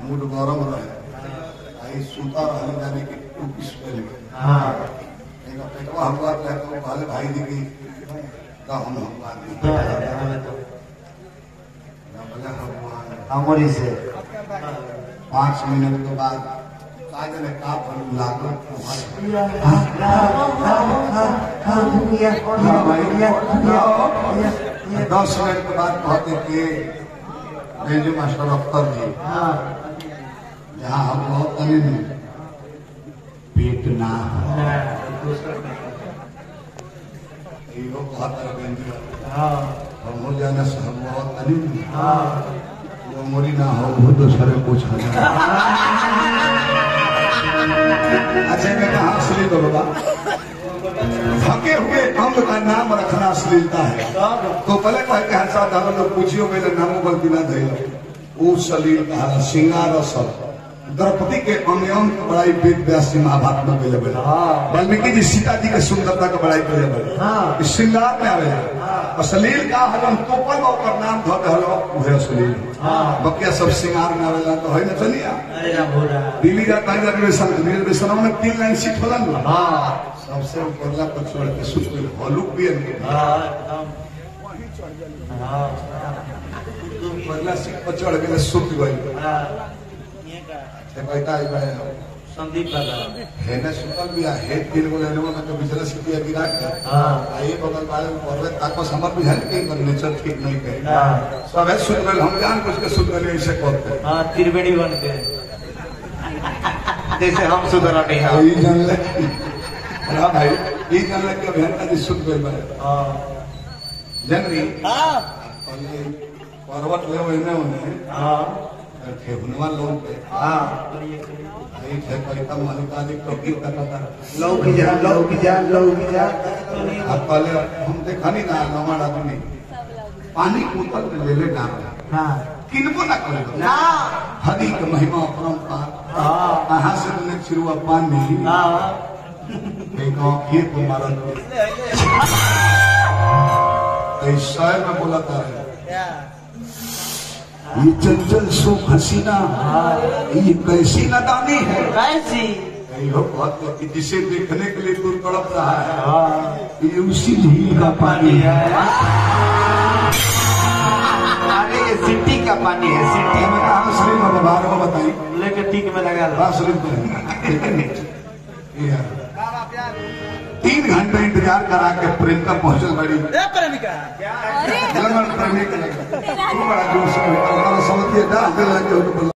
mood गरम रहे आई सूता रहने जाने की टूपिस पहले पेटवा हमला तो पहले भाई दिखी तो हम अमरी से 5 मिनट के बाद काजल का फल लागल 10 मिनट के बाद कहते कि रेंज मास्टर अख्तर जी जहाँ हम बहुत तनी पेट ना हम हो जाने से हम बहुत तनी मोरी ना हो वो तो सारे कुछ अच्छा मैं कहा अश्लील तो बाबा थके हुए अंग का नाम रखना अश्लीलता है तो पहले कह के हर साथ लोग पूछियो मेरे नामों पर बिना धैल वो सलील कहा श्रृंगार सब द्रौपदी के अंग बड़ाई वेद व्यास जी महाभारत में मिले बड़े वाल्मीकि जी सीता जी के सुंदरता का बड़ाई करे बड़े इस श्रृंगार में आवे अश्लील का हजम तोपल और नाम धो हलो वह अश्लील बकिया सब श्रृंगार में आवेला तो है ना चलिया दिल्ली जाता है रिजर्वेशन में 3 लाइन सीट होला ना सबसे ऊपरला पर छोड़ के सुत गई हॉलुक भी है ऊपरला सीट पर चढ़ के सुत गई संदीप दादा है ना सुतल भी है 3 गो लेने में तो बिजला सीटिया गिरा के आई बगल वाले ऊपर ताको समर भी है कि नेचर ठीक नहीं है सब है सुत गए हम जान कुछ के सुत गए ऐसे करते हां त्रिवेणी बन के जैसे हम सुधरा नहीं है ये जान ले हां भाई ये जान ले कि बहन का सुत गए भाई हां जनरी हां पर्वत ले होने हां थे हुनवा लोग पे हां आई थे पैसा मालिकालिक तो की करता लोग जा अब पहले हम देखा नहीं ना नवाड़ आदमी पानी बोतल में ले ले नाम हां किनको ना करे ना हरि के महिमा परंपार हां कहां से ने छिरुआ पानी हां एक खेत मारल ऐसा में बोला था ये चंचल सो हसीना ये कैसी नादानी है कैसी जिसे देखने के लिए तू तड़प रहा है ये उसी झील का पानी है अरे ये सिटी का पानी है सिटी में कहा शरीर में बाहर को बताई लेके टीक में लगा लो शरीर 3 घंटे इंतजार करा के प्रियंका पहुंचल बड़ी प्रेमिका प्रेमिका बड़ा जोश समझिए